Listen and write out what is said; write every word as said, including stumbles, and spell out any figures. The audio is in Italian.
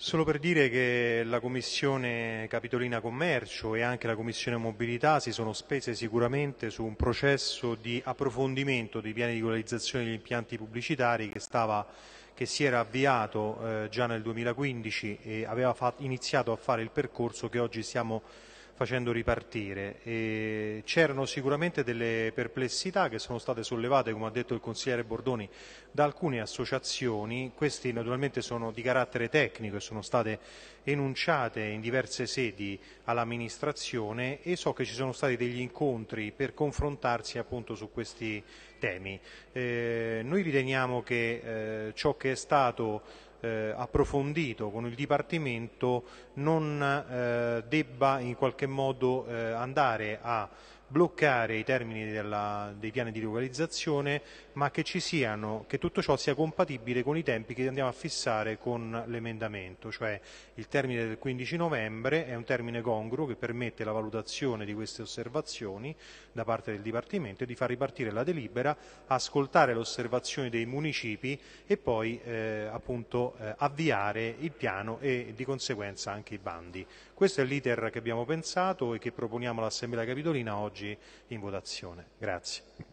Solo per dire che la Commissione Capitolina Commercio e anche la Commissione Mobilità si sono spese sicuramente su un processo di approfondimento dei piani di regolarizzazione degli impianti pubblicitari che, stava, che si era avviato eh, già nel duemilaquindici e aveva fatto, iniziato a fare il percorso che oggi stiamo facendo ripartire. C'erano sicuramente delle perplessità che sono state sollevate, come ha detto il consigliere Bordoni, da alcune associazioni. Queste naturalmente sono di carattere tecnico e sono state enunciate in diverse sedi all'amministrazione e so che ci sono stati degli incontri per confrontarsi appunto su questi temi. Eh, noi riteniamo che eh, ciò che è stato Eh, approfondito con il Dipartimento non eh, debba in qualche modo eh, andare a bloccare i termini della, dei piani di localizzazione, ma che ci siano, che tutto ciò sia compatibile con i tempi che andiamo a fissare con l'emendamento, cioè il termine del quindici novembre è un termine congruo che permette la valutazione di queste osservazioni da parte del Dipartimento e di far ripartire la delibera, ascoltare le osservazioni dei municipi e poi eh, appunto eh, avviare il piano e di conseguenza anche i bandi. Questo è l'iter che abbiamo pensato e che proponiamo all'Assemblea Capitolina oggi in votazione. Grazie.